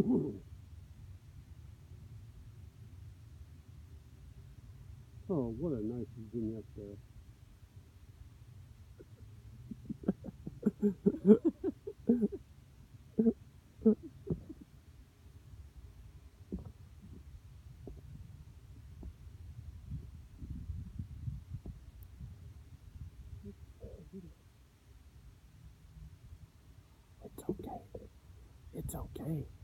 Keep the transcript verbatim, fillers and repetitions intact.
Oh, what a nice vignette there. It's okay. It's okay.